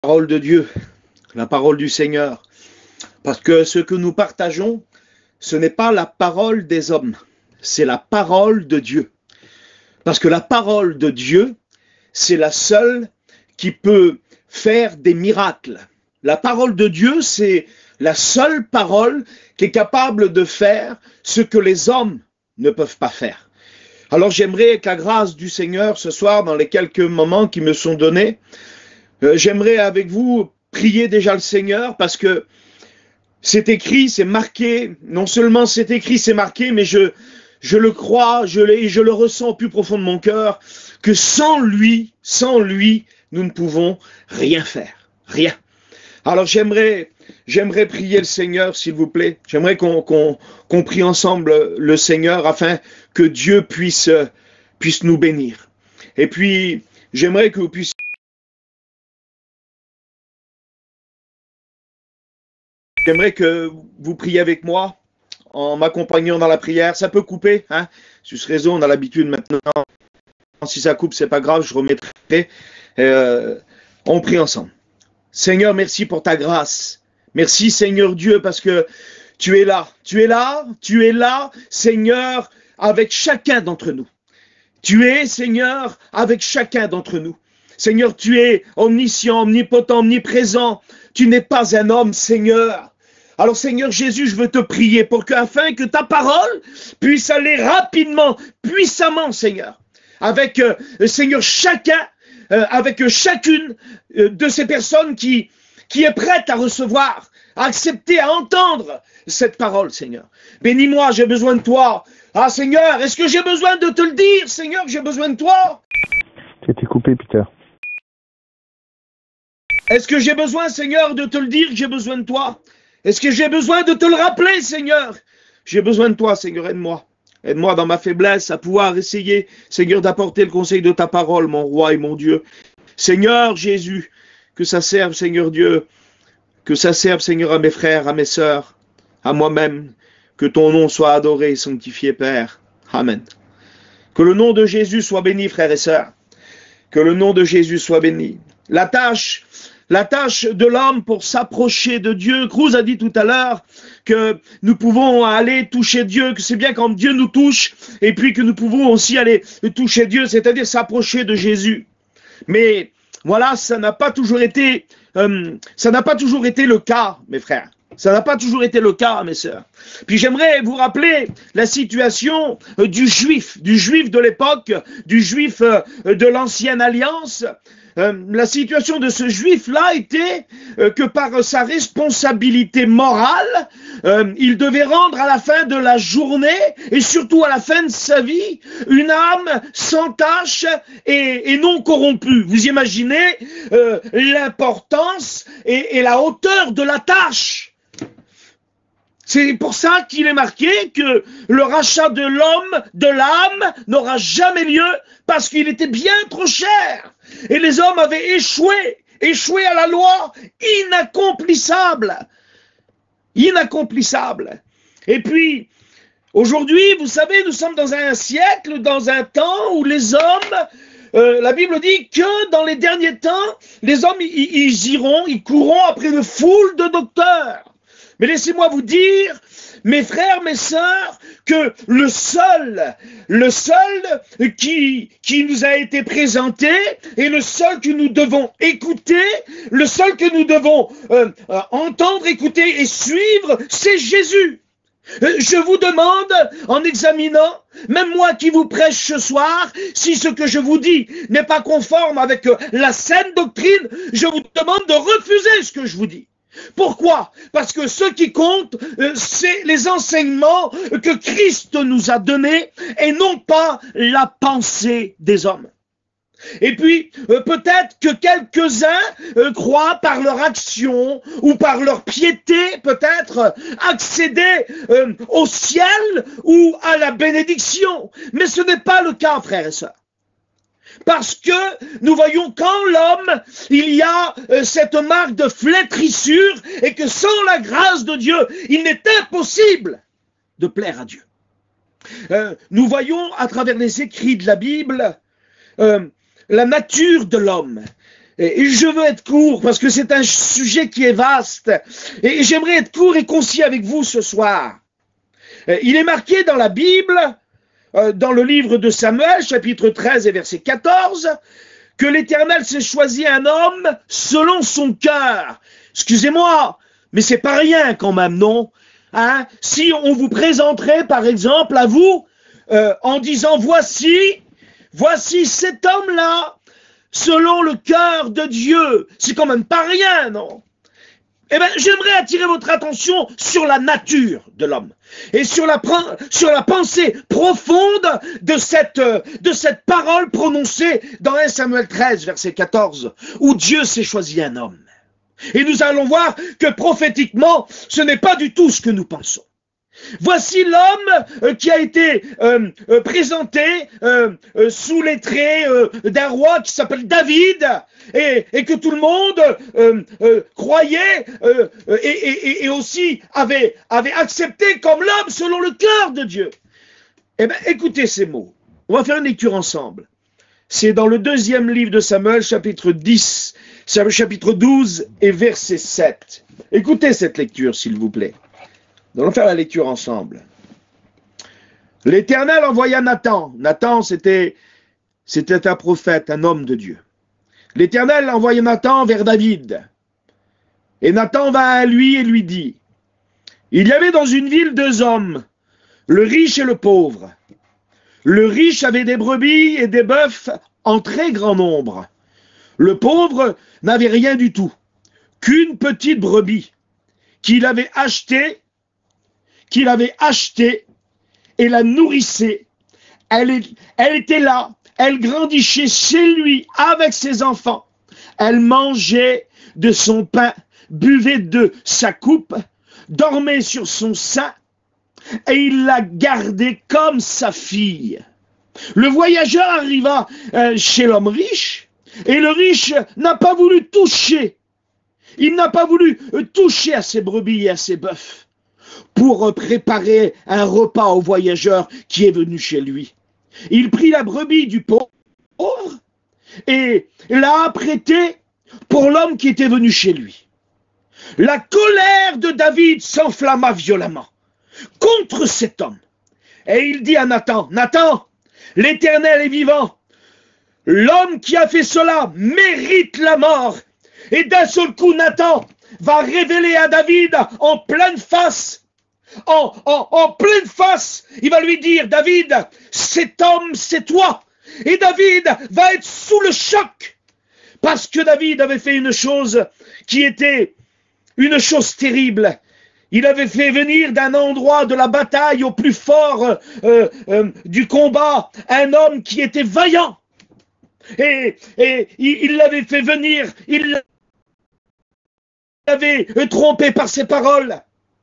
Parole de Dieu, la parole du Seigneur. Parce que ce que nous partageons, ce n'est pas la parole des hommes, c'est la parole de Dieu. Parce que la parole de Dieu, c'est la seule qui peut faire des miracles. La parole de Dieu, c'est la seule parole qui est capable de faire ce que les hommes ne peuvent pas faire. Alors j'aimerais que la grâce du Seigneur ce soir, dans les quelques moments qui me sont donnés, j'aimerais avec vous prier déjà le Seigneur parce que c'est écrit, c'est marqué, non seulement c'est écrit, c'est marqué, mais je le crois, je le ressens au plus profond de mon cœur, que sans lui, nous ne pouvons rien faire, rien. Alors j'aimerais prier le Seigneur, s'il vous plaît. J'aimerais qu'on prie ensemble le Seigneur afin que Dieu puisse nous bénir. Et puis, j'aimerais que vous puissiez... J'aimerais que vous priez avec moi en m'accompagnant dans la prière. Ça peut couper, hein? Sur ce réseau, on a l'habitude maintenant. Si ça coupe, c'est pas grave, je remettrai. On prie ensemble. Seigneur, merci pour ta grâce. Merci, Seigneur Dieu, parce que tu es là. Tu es là, Seigneur, avec chacun d'entre nous. Tu es, Seigneur, avec chacun d'entre nous. Seigneur, tu es omniscient, omnipotent, omniprésent. Tu n'es pas un homme, Seigneur. Alors, Seigneur Jésus, je veux te prier pour afin que ta parole puisse aller rapidement, puissamment, Seigneur, avec, Seigneur, avec chacune de ces personnes qui est prête à recevoir, à accepter, à entendre cette parole, Seigneur. Bénis-moi, j'ai besoin de toi. Ah, Seigneur, est-ce que j'ai besoin de te le dire, Seigneur, que j'ai besoin de toi? Tu étais coupé, Peter. Est-ce que j'ai besoin, Seigneur, de te le dire que j'ai besoin de toi? Est-ce que j'ai besoin de te le rappeler, Seigneur? J'ai besoin de toi, Seigneur, aide-moi. Aide-moi dans ma faiblesse à pouvoir essayer, Seigneur, d'apporter le conseil de ta parole, mon roi et mon Dieu. Seigneur Jésus, que ça serve, Seigneur Dieu, que ça serve, Seigneur, à mes frères, à mes sœurs, à moi-même, que ton nom soit adoré et sanctifié, Père. Amen. Que le nom de Jésus soit béni, frères et sœurs. Que le nom de Jésus soit béni. La tâche de l'homme pour s'approcher de Dieu. Cruz a dit tout à l'heure que nous pouvons aller toucher Dieu, que c'est bien quand Dieu nous touche, et puis que nous pouvons aussi aller toucher Dieu, c'est-à-dire s'approcher de Jésus. Mais voilà, ça n'a pas toujours été le cas, mes frères. Ça n'a pas toujours été le cas, mes sœurs. Puis j'aimerais vous rappeler la situation du juif de l'époque, du juif de l'ancienne alliance. La situation de ce juif-là était que par sa responsabilité morale, il devait rendre à la fin de la journée et surtout à la fin de sa vie une âme sans tache et non corrompue. Vous imaginez l'importance et la hauteur de la tâche. C'est pour ça qu'il est marqué que le rachat de l'homme, de l'âme, n'aura jamais lieu parce qu'il était bien trop cher. Et les hommes avaient échoué à la loi, inaccomplissable. Et puis, aujourd'hui, vous savez, nous sommes dans un siècle, dans un temps où les hommes, la Bible dit que dans les derniers temps, les hommes, ils courront après une foule de docteurs. Mais laissez-moi vous dire, mes frères, mes sœurs, que le seul qui nous a été présenté et le seul que nous devons écouter, le seul que nous devons entendre, écouter et suivre, c'est Jésus. Je vous demande, en examinant, même moi qui vous prêche ce soir, si ce que je vous dis n'est pas conforme avec la saine doctrine, je vous demande de refuser ce que je vous dis. Pourquoi? Parce que ce qui compte, c'est les enseignements que Christ nous a donnés et non pas la pensée des hommes. Et puis, peut-être que quelques-uns croient par leur action ou par leur piété, peut-être, accéder au ciel ou à la bénédiction. Mais ce n'est pas le cas, frères et sœurs. Parce que nous voyons qu'en l'homme, il y a cette marque de flétrissure et que sans la grâce de Dieu, il n'est impossible de plaire à Dieu. Nous voyons à travers les écrits de la Bible la nature de l'homme. Et je veux être court parce que c'est un sujet qui est vaste. Et j'aimerais être court et concis avec vous ce soir. Il est marqué dans la Bible, dans le livre de Samuel, chapitre 13 et verset 14, que l'Éternel s'est choisi un homme selon son cœur. Excusez-moi, mais c'est pas rien quand même, non? Hein? Si on vous présenterait, par exemple, à vous, en disant, voici cet homme-là, selon le cœur de Dieu. C'est quand même pas rien, non? Eh bien, j'aimerais attirer votre attention sur la nature de l'homme et sur la pensée profonde de cette parole prononcée dans 1 Samuel 13, verset 14, où Dieu s'est choisi un homme. Et nous allons voir que prophétiquement, ce n'est pas du tout ce que nous pensons. Voici l'homme qui a été présenté sous les traits d'un roi qui s'appelle David et que tout le monde croyait et aussi avait accepté comme l'homme selon le cœur de Dieu. Eh bien, écoutez ces mots. On va faire une lecture ensemble. C'est dans le 2e livre de Samuel, chapitre 10, chapitre 12 et verset 7. Écoutez cette lecture, s'il vous plaît. Nous allons faire la lecture ensemble. L'Éternel envoya Nathan. Nathan, c'était un prophète, un homme de Dieu. L'Éternel envoya Nathan vers David. Et Nathan va à lui et lui dit, il y avait dans une ville 2 hommes, le riche et le pauvre. Le riche avait des brebis et des bœufs en très grand nombre. Le pauvre n'avait rien du tout, qu'une petite brebis qu'il avait achetée et la nourrissait. Elle était là, elle grandissait chez lui avec ses enfants. Elle mangeait de son pain, buvait de sa coupe, dormait sur son sein et il la gardait comme sa fille. Le voyageur arriva chez l'homme riche et le riche n'a pas voulu toucher. Il n'a pas voulu toucher à ses brebis et à ses bœufs pour préparer un repas au voyageur qui est venu chez lui. Il prit la brebis du pauvre et l'a apprêtée pour l'homme qui était venu chez lui. La colère de David s'enflamma violemment contre cet homme. Et il dit à Nathan, Nathan, l'Éternel est vivant. L'homme qui a fait cela mérite la mort. Et d'un seul coup, Nathan va révéler à David en pleine face, en pleine face, il va lui dire, David, cet homme, c'est toi. Et David va être sous le choc, parce que David avait fait une chose qui était une chose terrible. Il avait fait venir d'un endroit de la bataille au plus fort du combat un homme qui était vaillant. Et il l'avait fait venir, il l'avait trompé par ses paroles.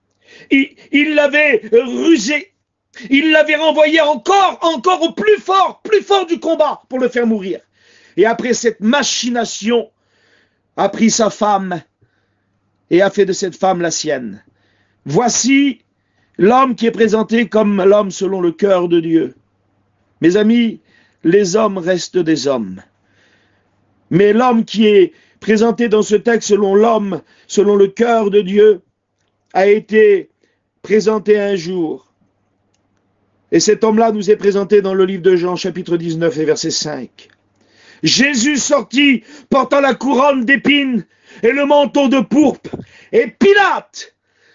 Il l'avait rusé. Il l'avait renvoyé encore au plus fort du combat pour le faire mourir. Et après cette machination, a pris sa femme et a fait de cette femme la sienne. Voici l'homme qui est présenté comme l'homme selon le cœur de Dieu. Mes amis, les hommes restent des hommes. Mais l'homme qui est présenté dans ce texte selon l'homme, selon le cœur de Dieu, a été présenté un jour. Et cet homme-là nous est présenté dans le livre de Jean, chapitre 19 et verset 5. Jésus sortit, portant la couronne d'épines et le manteau de pourpre. Et Pilate,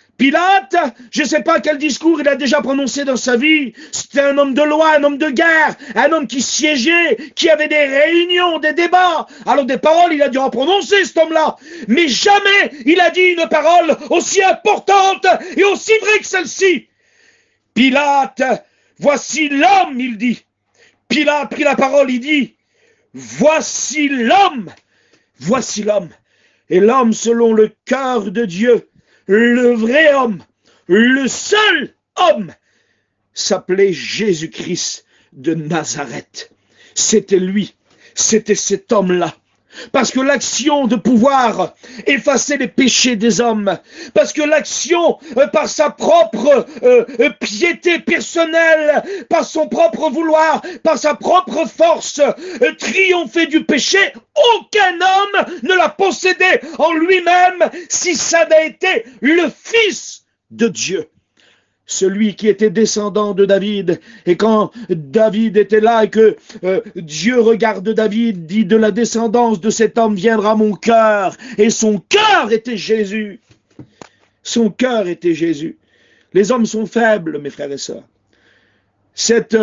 je ne sais pas quel discours il a déjà prononcé dans sa vie. C'était un homme de loi, un homme de guerre, un homme qui siégeait, qui avait des réunions, des débats. Alors des paroles, il a dû en prononcer, cet homme-là. Mais jamais il a dit une parole aussi importante et aussi vraie que celle-ci. Pilate, voici l'homme, il dit. Pilate prit la parole, il dit, voici l'homme. Voici l'homme. Et l'homme selon le cœur de Dieu, le vrai homme, le seul homme, s'appelait Jésus-Christ de Nazareth. C'était lui, c'était cet homme-là. Parce que l'action de pouvoir effacer les péchés des hommes, parce que l'action par sa propre piété personnelle, par son propre vouloir, par sa propre force, triompher du péché, aucun homme ne l'a possédé en lui-même si ça n'a été le Fils de Dieu. Celui qui était descendant de David, et quand David était là et que Dieu regarde David, dit de la descendance de cet homme viendra mon cœur, et son cœur était Jésus. Son cœur était Jésus. Les hommes sont faibles, mes frères et sœurs. Cette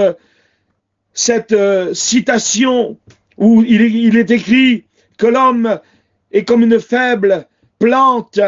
citation où il est écrit que l'homme est comme une faible plante,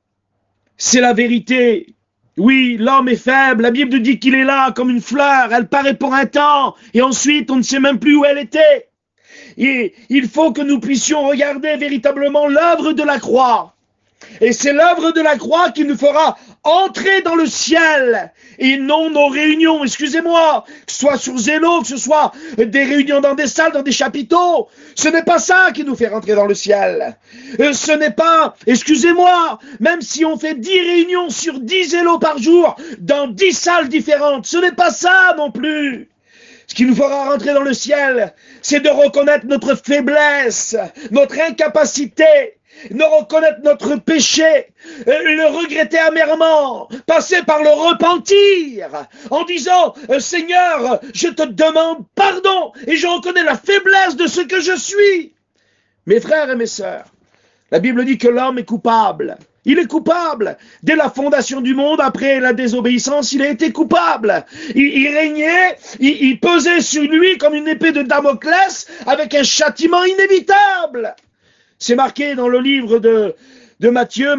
c'est la vérité. Oui, l'homme est faible. La Bible dit qu'il est là comme une fleur. Elle paraît pour un temps et ensuite on ne sait même plus où elle était. Et il faut que nous puissions regarder véritablement l'œuvre de la croix. Et c'est l'œuvre de la croix qui nous fera entrer dans le ciel et non nos réunions, excusez-moi, que ce soit sur Zélo, que ce soit des réunions dans des salles, dans des chapiteaux. Ce n'est pas ça qui nous fait rentrer dans le ciel. Ce n'est pas, excusez-moi, même si on fait 10 réunions sur 10 Zélo par jour dans 10 salles différentes, ce n'est pas ça non plus. Ce qui nous fera rentrer dans le ciel, c'est de reconnaître notre faiblesse, notre incapacité, de reconnaître notre péché, le regretter amèrement, passer par le repentir, en disant « Seigneur, je te demande pardon et je reconnais la faiblesse de ce que je suis. » Mes frères et mes sœurs, la Bible dit que l'homme est coupable. Il est coupable. Dès la fondation du monde, après la désobéissance, il a été coupable. Il régnait, il pesait sur lui comme une épée de Damoclès avec un châtiment inévitable. C'est marqué dans le livre de Matthieu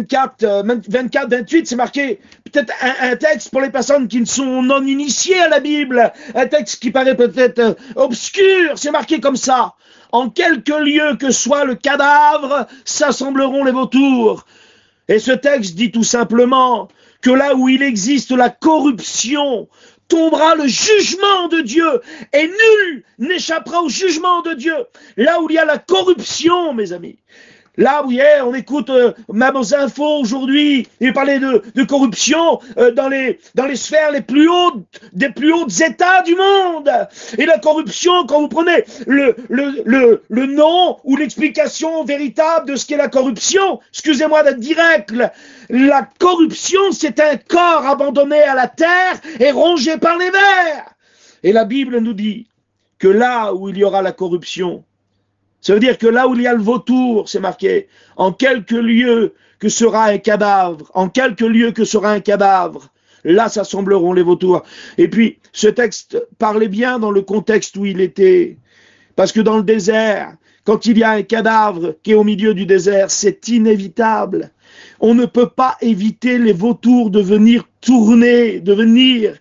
24-28, c'est marqué peut-être un texte pour les personnes qui ne sont non initiées à la Bible, un texte qui paraît peut-être obscur, c'est marqué comme ça. En quelque lieu que soit le cadavre, s'assembleront les vautours. Et ce texte dit tout simplement que là où il existe la corruption, tombera le jugement de Dieu, et nul n'échappera au jugement de Dieu. Là où il y a la corruption, mes amis, là où on écoute même aux infos aujourd'hui, il parlait de corruption dans les sphères les plus hautes, des plus hautes états du monde. Et la corruption, quand vous prenez le nom ou l'explication véritable de ce qu'est la corruption, excusez-moi d'être direct, la corruption, c'est un corps abandonné à la terre et rongé par les vers. Et la Bible nous dit que là où il y aura la corruption, ça veut dire que là où il y a le vautour, c'est marqué, en quelque lieu que sera un cadavre, en quelque lieu que sera un cadavre, là s'assembleront les vautours. Et puis, ce texte parlait bien dans le contexte où il était, parce que dans le désert, quand il y a un cadavre qui est au milieu du désert, c'est inévitable. On ne peut pas éviter les vautours de venir tourner, de venir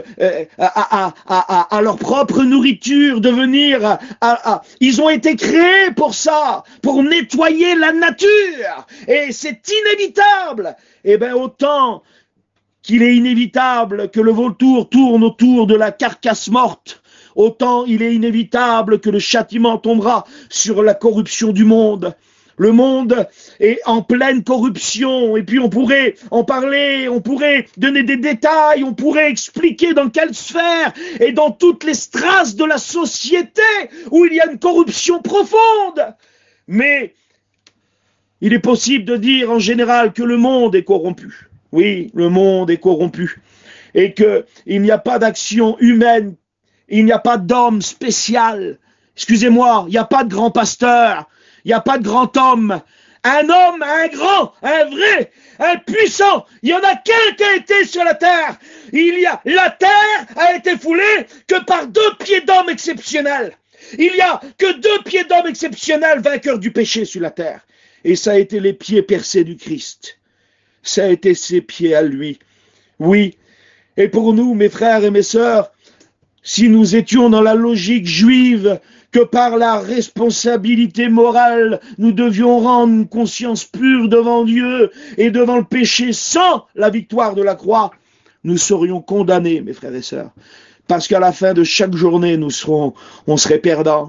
à leur propre nourriture, de venir Ils ont été créés pour ça, pour nettoyer la nature. Et c'est inévitable. Eh bien, autant qu'il est inévitable que le vautour tourne autour de la carcasse morte, autant il est inévitable que le châtiment tombera sur la corruption du monde. Le monde est en pleine corruption, et puis on pourrait en parler, on pourrait donner des détails, on pourrait expliquer dans quelle sphère et dans toutes les strates de la société où il y a une corruption profonde. Mais il est possible de dire en général que le monde est corrompu. Oui, le monde est corrompu. Et qu'il n'y a pas d'action humaine, il n'y a pas d'homme spécial. Excusez-moi, il n'y a pas de grand pasteur. Il n'y a pas de grand homme. Un homme, un grand, un vrai, un puissant. Il n'y en a qu'un qui a été sur la terre. La terre a été foulée que par 2 pieds d'hommes exceptionnels. Il n'y a que 2 pieds d'hommes exceptionnels vainqueurs du péché sur la terre. Et ça a été les pieds percés du Christ. Ça a été ses pieds à lui. Oui. Et pour nous, mes frères et mes sœurs, si nous étions dans la logique juive, que par la responsabilité morale, nous devions rendre une conscience pure devant Dieu et devant le péché sans la victoire de la croix, nous serions condamnés, mes frères et sœurs. Parce qu'à la fin de chaque journée, on serait perdants.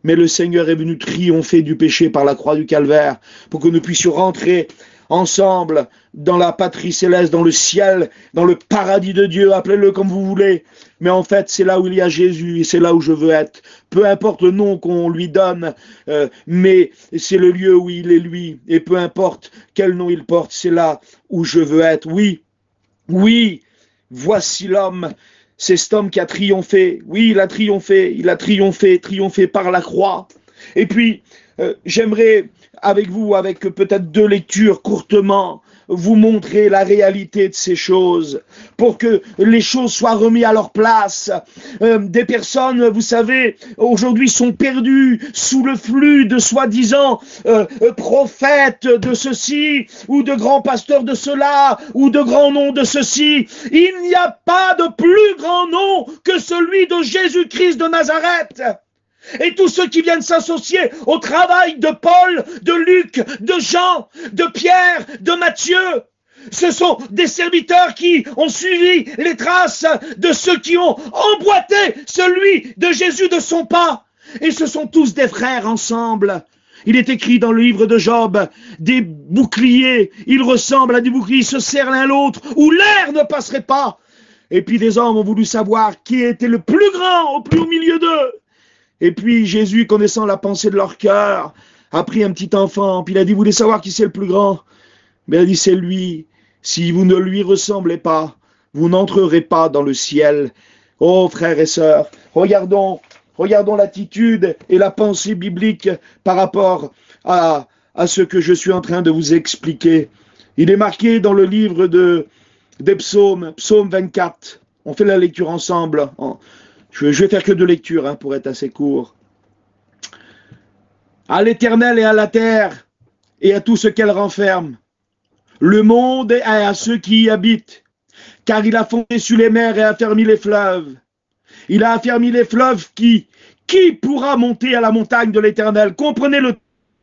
Mais le Seigneur est venu triompher du péché par la croix du Calvaire, pour que nous puissions rentrer ensemble dans la patrie céleste, dans le ciel, dans le paradis de Dieu, appelez-le comme vous voulez. Mais en fait, c'est là où il y a Jésus et c'est là où je veux être. Peu importe le nom qu'on lui donne, mais c'est le lieu où il est lui. Et peu importe quel nom il porte, c'est là où je veux être. Oui, oui, voici l'homme. C'est cet homme qui a triomphé. Oui, il a triomphé par la croix. Et puis, j'aimerais avec vous, avec peut-être 2 lectures courtement, vous montrer la réalité de ces choses, pour que les choses soient remises à leur place. Des personnes, vous savez, aujourd'hui sont perdues sous le flux de soi-disant prophètes de ceci, ou de grands pasteurs de cela, ou de grands noms de ceci. Il n'y a pas de plus grand nom que celui de Jésus-Christ de Nazareth. Et tous ceux qui viennent s'associer au travail de Paul, de Luc, de Jean, de Pierre, de Matthieu, ce sont des serviteurs qui ont suivi les traces de ceux qui ont emboîté celui de Jésus de son pas. Et ce sont tous des frères ensemble. Il est écrit dans le livre de Job, des boucliers, ils ressemblent à des boucliers, ils se serrent l'un l'autre, où l'air ne passerait pas. Et puis des hommes ont voulu savoir qui était le plus grand au milieu d'eux. Et puis Jésus, connaissant la pensée de leur cœur, a pris un petit enfant, puis il a dit, vous voulez savoir qui c'est le plus grand? Mais il a dit, c'est lui. Si vous ne lui ressemblez pas, vous n'entrerez pas dans le ciel. Oh frères et sœurs, regardons l'attitude et la pensée biblique par rapport à ce que je suis en train de vous expliquer. Il est marqué dans le livre des psaumes, psaume 24. On fait la lecture ensemble. Je vais faire que 2 lectures pour être assez court. À l'Éternel et à la terre et à tout ce qu'elle renferme, le monde et à ceux qui y habitent, car il a fondé sur les mers et affermi les fleuves. Il a affermi les fleuves qui pourra monter à la montagne de l'Éternel? Comprenez le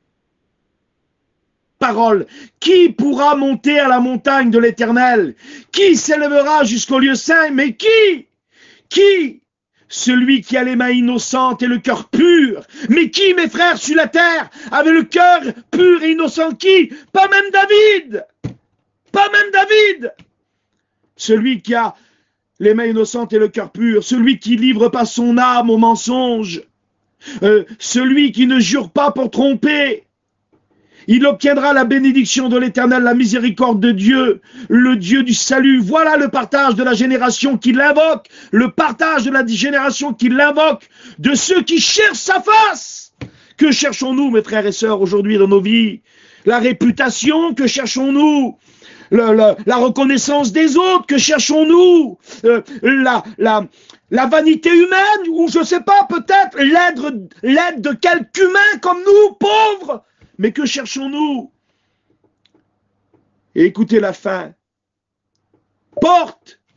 parole. Qui pourra monter à la montagne de l'Éternel? Qui s'élèvera jusqu'au lieu saint? Mais qui? Celui qui a les mains innocentes et le cœur pur. Mais qui, mes frères, sur la terre, avait le cœur pur et innocent? Qui? Pas même David. Pas même David. Celui qui a les mains innocentes et le cœur pur. Celui qui livre pas son âme au mensonge. Celui qui ne jure pas pour tromper. Il obtiendra la bénédiction de l'Éternel, la miséricorde de Dieu, le Dieu du salut. Voilà le partage de la génération qui l'invoque, le partage de la génération qui l'invoque, de ceux qui cherchent sa face. Que cherchons-nous, mes frères et sœurs, aujourd'hui dans nos vies? La réputation, que cherchons-nous? La reconnaissance des autres, que cherchons-nous? La vanité humaine, ou je ne sais pas, peut-être l'aide de quelques humains comme nous, pauvres? Mais que cherchons-nous? Et écoutez la fin. Porte,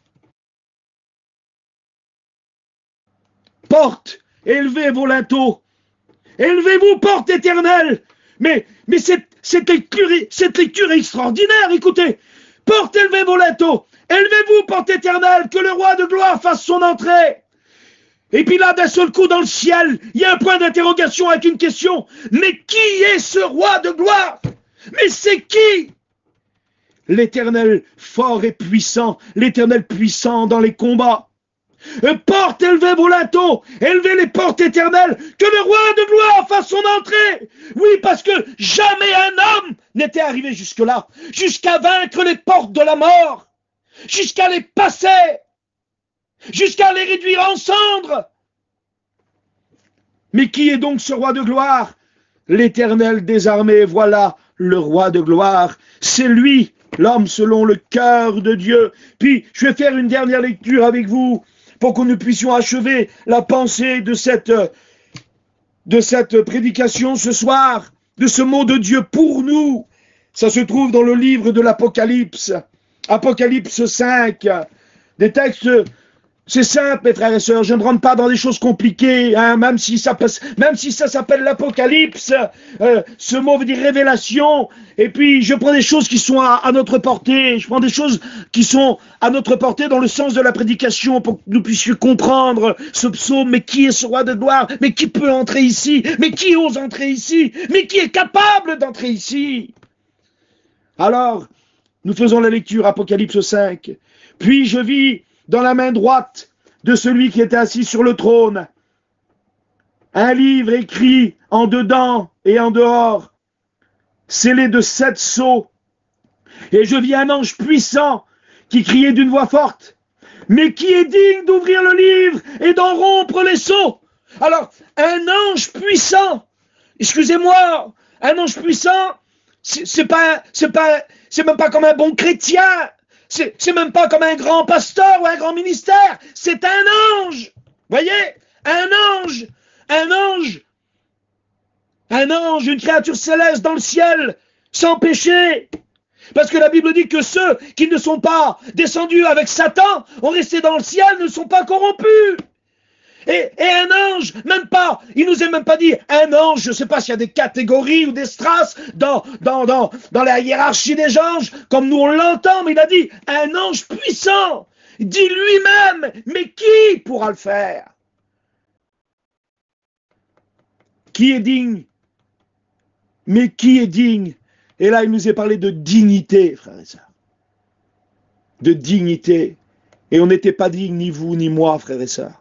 élevez vos linteaux. Élevez-vous, porte éternelle. Mais cette lecture est extraordinaire, écoutez. Porte, élevez vos linteaux. Élevez-vous, porte éternelle, que le roi de gloire fasse son entrée. Et puis là, d'un seul coup, dans le ciel, il y a un point d'interrogation avec une question. Mais qui est ce roi de gloire? Mais c'est qui? L'Éternel fort et puissant, l'Éternel puissant dans les combats. Porte, élevez vos linteaux, élevez les portes éternelles, que le roi de gloire fasse son entrée. Oui, parce que jamais un homme n'était arrivé jusque-là, jusqu'à vaincre les portes de la mort, jusqu'à les passer, jusqu'à les réduire en cendres. Mais qui est donc ce roi de gloire? L'Éternel des armées, voilà le roi de gloire. C'est lui, l'homme selon le cœur de Dieu. Puis, je vais faire une dernière lecture avec vous pour que nous puissions achever la pensée de cette prédication ce soir, de ce mot de Dieu pour nous. Ça se trouve dans le livre de l'Apocalypse, Apocalypse 5, des textes C'est simple, mes frères et sœurs, je ne rentre pas dans des choses compliquées, hein, même si ça s'appelle l'Apocalypse, ce mot veut dire révélation, et puis je prends des choses qui sont à notre portée, je prends des choses qui sont à notre portée dans le sens de la prédication, pour que nous puissions comprendre ce psaume. Mais qui est ce roi de gloire? Mais qui peut entrer ici? Mais qui ose entrer ici? Mais qui est capable d'entrer ici? Alors, nous faisons la lecture, Apocalypse 5. Puis je vis dans la main droite de celui qui était assis sur le trône un livre écrit en dedans et en dehors, scellé de 7 sceaux. Et je vis un ange puissant qui criait d'une voix forte: mais qui est digne d'ouvrir le livre et d'en rompre les sceaux? Alors, un ange puissant, excusez-moi, un ange puissant, c'est même pas comme un bon chrétien. C'est même pas comme un grand pasteur ou un grand ministère. C'est un ange. Voyez? Un ange. Un ange. Un ange, une créature céleste dans le ciel, sans péché. Parce que la Bible dit que ceux qui ne sont pas descendus avec Satan, ont resté dans le ciel, ne sont pas corrompus. Et un ange, même pas, il nous a même pas dit un ange, je ne sais pas s'il y a des catégories ou des strates dans la hiérarchie des anges, comme nous on l'entend, mais il a dit un ange puissant, il dit lui-même, mais qui pourra le faire? Qui est digne? Mais qui est digne? Et là, il nous est parlé de dignité, frères et sœurs. De dignité. Et on n'était pas digne, ni vous, ni moi, frères et sœurs.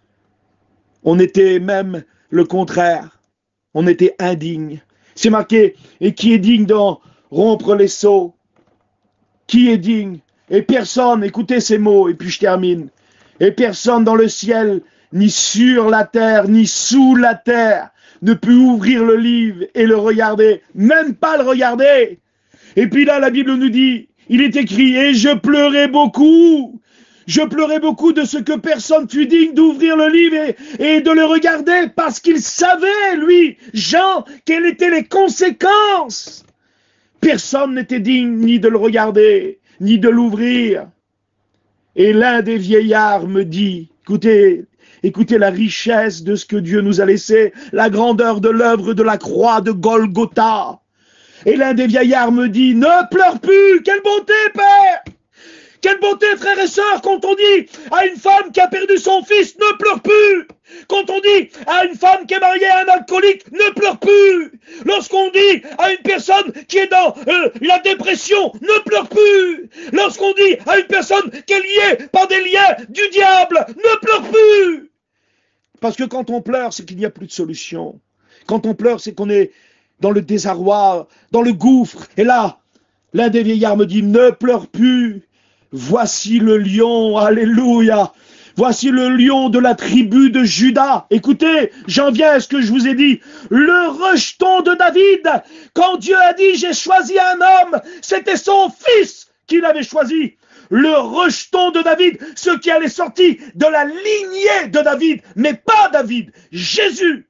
On était même le contraire. On était indigne. C'est marqué, et qui est digne d'en rompre les sceaux? Qui est digne? Et personne, écoutez ces mots, et puis je termine. Et personne dans le ciel, ni sur la terre, ni sous la terre, ne peut ouvrir le livre et le regarder. Même pas le regarder. Et puis là, la Bible nous dit, il est écrit, et je pleurais beaucoup. Je pleurais beaucoup de ce que personne fut digne d'ouvrir le livre et de le regarder, parce qu'il savait, lui, Jean, quelles étaient les conséquences. Personne n'était digne ni de le regarder, ni de l'ouvrir. Et l'un des vieillards me dit, écoutez la richesse de ce que Dieu nous a laissé, la grandeur de l'œuvre de la croix de Golgotha. Et l'un des vieillards me dit, ne pleure plus, quelle bonté, Père! Quelle beauté, frères et sœurs, quand on dit à une femme qui a perdu son fils, ne pleure plus. Quand on dit à une femme qui est mariée à un alcoolique, ne pleure plus. Lorsqu'on dit à une personne qui est dans la dépression, ne pleure plus. Lorsqu'on dit à une personne qui est liée par des liens du diable, ne pleure plus. Parce que quand on pleure, c'est qu'il n'y a plus de solution. Quand on pleure, c'est qu'on est dans le désarroi, dans le gouffre. Et là, l'un des vieillards me dit, ne pleure plus. Voici le lion, alléluia. Voici le lion de la tribu de Juda. Écoutez, j'en viens à ce que je vous ai dit. Le rejeton de David. Quand Dieu a dit, j'ai choisi un homme, c'était son fils qu'il avait choisi. Le rejeton de David, ce qui allait sortir de la lignée de David, mais pas David, Jésus.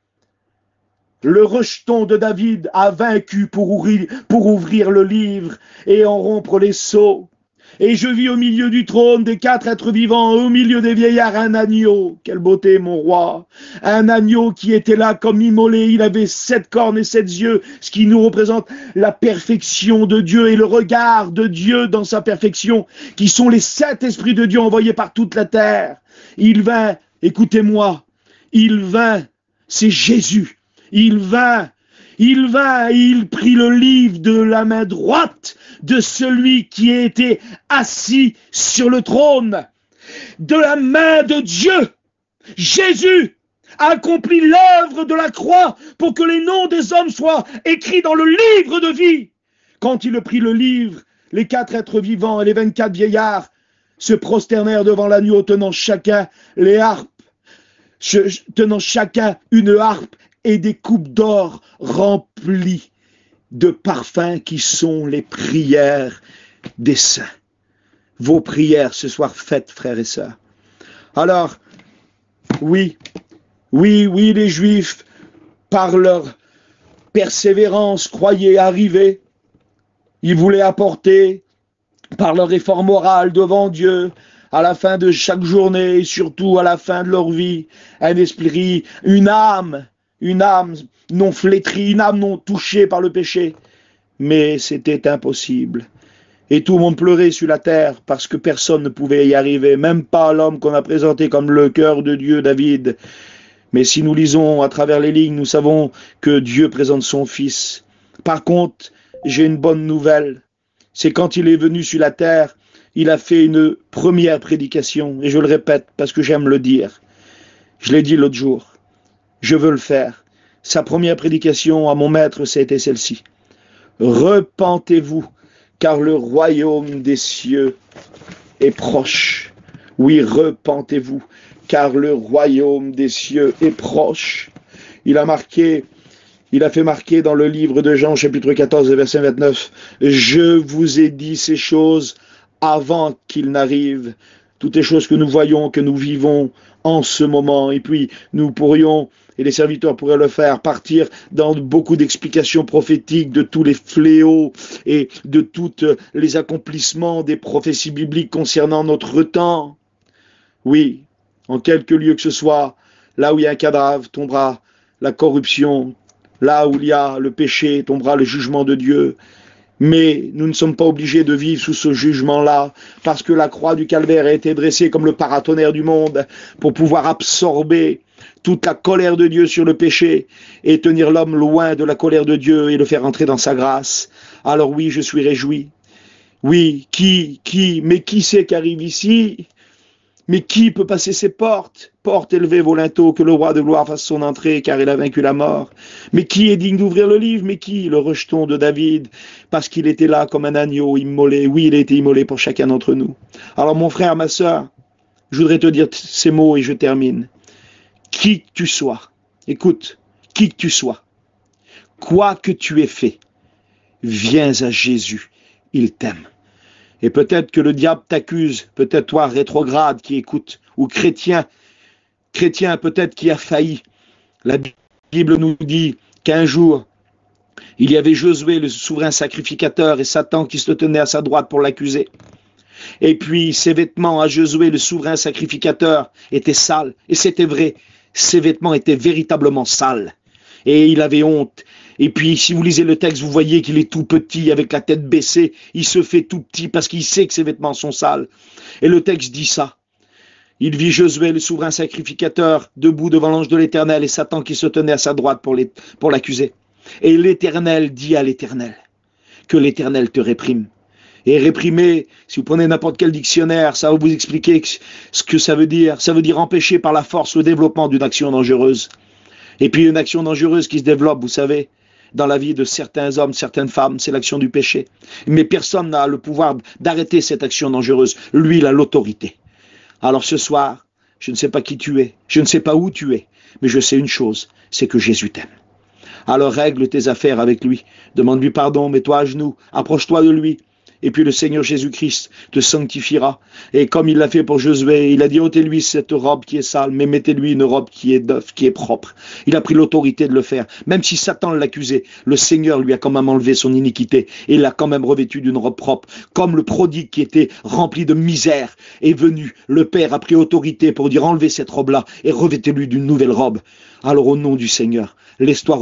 Le rejeton de David a vaincu pour ouvrir le livre et en rompre les sceaux. Et je vis au milieu du trône des 4 êtres vivants, au milieu des vieillards, un agneau. Quelle beauté, mon roi! Un agneau qui était là comme immolé. Il avait 7 cornes et 7 yeux, ce qui nous représente la perfection de Dieu et le regard de Dieu dans sa perfection, qui sont les 7 esprits de Dieu envoyés par toute la terre. Il vint, écoutez-moi, il vint, c'est Jésus. Il vint, il prit le livre de la main droite de celui qui était assis sur le trône. De la main de Dieu, Jésus a accompli l'œuvre de la croix pour que les noms des hommes soient écrits dans le livre de vie. Quand il prit le livre, les 4 êtres vivants et les 24 vieillards se prosternèrent devant l'agneau, tenant chacun les harpes, tenant chacun une harpe et des coupes d'or remplies de parfums qui sont les prières des saints. Vos prières ce soir faites, frères et sœurs. Alors, oui, les Juifs, par leur persévérance, croyaient arriver. Ils voulaient apporter, par leur effort moral devant Dieu, à la fin de chaque journée, et surtout à la fin de leur vie, un esprit, une âme non flétrie, une âme non touchée par le péché. Mais c'était impossible. Et tout le monde pleurait sur la terre parce que personne ne pouvait y arriver, même pas l'homme qu'on a présenté comme le cœur de Dieu, David. Mais si nous lisons à travers les lignes, nous savons que Dieu présente son Fils. Par contre, j'ai une bonne nouvelle. C'est quand il est venu sur la terre, il a fait une première prédication. Et je le répète parce que j'aime le dire. Je l'ai dit l'autre jour. Je veux le faire. Sa première prédication à mon maître, c'était celle-ci. Repentez-vous, car le royaume des cieux est proche. Oui, repentez-vous, car le royaume des cieux est proche. Il a fait marquer dans le livre de Jean, chapitre 14, verset 29, « Je vous ai dit ces choses avant qu'ils n'arrivent. » Toutes les choses que nous voyons, que nous vivons en ce moment. Et puis, nous pourrions, et les serviteurs pourraient le faire, partir dans beaucoup d'explications prophétiques de tous les fléaux et de tous les accomplissements des prophéties bibliques concernant notre temps. Oui, en quelque lieu que ce soit, là où il y a un cadavre, tombera la corruption. Là où il y a le péché, tombera le jugement de Dieu. Mais nous ne sommes pas obligés de vivre sous ce jugement-là, parce que la croix du calvaire a été dressée comme le paratonnerre du monde pour pouvoir absorber toute la colère de Dieu sur le péché et tenir l'homme loin de la colère de Dieu et le faire entrer dans sa grâce. Alors oui, je suis réjoui. Oui, mais qui c'est qui arrive ici? Mais qui peut passer ces portes? Porte élevée vos linteaux, que le roi de gloire fasse son entrée, car il a vaincu la mort. Mais qui est digne d'ouvrir le livre? Mais qui? Le rejeton de David, parce qu'il était là comme un agneau immolé. Oui, il a été immolé pour chacun d'entre nous. Alors mon frère, ma sœur, je voudrais te dire ces mots et je termine. Qui que tu sois, écoute, qui que tu sois, quoi que tu aies fait, viens à Jésus, il t'aime. Et peut-être que le diable t'accuse, peut-être toi rétrograde qui écoute, ou chrétien peut-être qui a failli. La Bible nous dit qu'un jour, il y avait Josué, le souverain sacrificateur, et Satan qui se tenait à sa droite pour l'accuser. Et puis ses vêtements à Josué, le souverain sacrificateur, étaient sales. Et c'était vrai, ses vêtements étaient véritablement sales. Et il avait honte. Et puis, si vous lisez le texte, vous voyez qu'il est tout petit, avec la tête baissée. Il se fait tout petit parce qu'il sait que ses vêtements sont sales. Et le texte dit ça. Il vit Josué, le souverain sacrificateur, debout devant l'ange de l'Éternel et Satan qui se tenait à sa droite pour l'accuser. Et l'Éternel dit à l'Éternel que l'Éternel te réprime. Et réprimer, si vous prenez n'importe quel dictionnaire, ça va vous expliquer ce que ça veut dire. Ça veut dire empêcher par la force le développement d'une action dangereuse. Et puis une action dangereuse qui se développe, vous savez, dans la vie de certains hommes, certaines femmes, c'est l'action du péché. Mais personne n'a le pouvoir d'arrêter cette action dangereuse. Lui, il a l'autorité. Alors ce soir, je ne sais pas qui tu es, je ne sais pas où tu es, mais je sais une chose, c'est que Jésus t'aime. Alors règle tes affaires avec lui, demande-lui pardon, mets-toi à genoux, approche-toi de lui. Et puis le Seigneur Jésus-Christ te sanctifiera. Et comme il l'a fait pour Josué, il a dit ôtez-lui cette robe qui est sale, mais mettez-lui une robe qui est neuve, qui est propre. Il a pris l'autorité de le faire. Même si Satan l'accusait, le Seigneur lui a quand même enlevé son iniquité. Et il l'a quand même revêtu d'une robe propre. Comme le prodigue qui était rempli de misère est venu, le Père a pris autorité pour dire enlevez cette robe-là et revêtez-lui d'une nouvelle robe. Alors au nom du Seigneur, laisse-toi.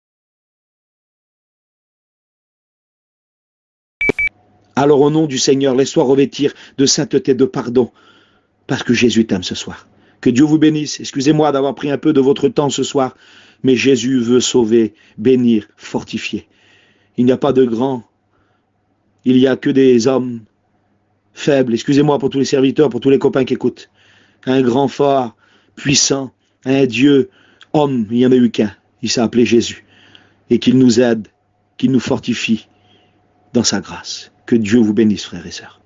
Alors au nom du Seigneur, laisse-toi revêtir de sainteté, de pardon, parce que Jésus t'aime ce soir. Que Dieu vous bénisse. Excusez-moi d'avoir pris un peu de votre temps ce soir, mais Jésus veut sauver, bénir, fortifier. Il n'y a pas de grands, il n'y a que des hommes faibles. Excusez-moi pour tous les serviteurs, pour tous les copains qui écoutent. Un grand fort, puissant, un Dieu, homme, il n'y en a eu qu'un. Il s'est appelé Jésus. Et qu'il nous aide, qu'il nous fortifie dans sa grâce. Que Dieu vous bénisse, frères et sœurs.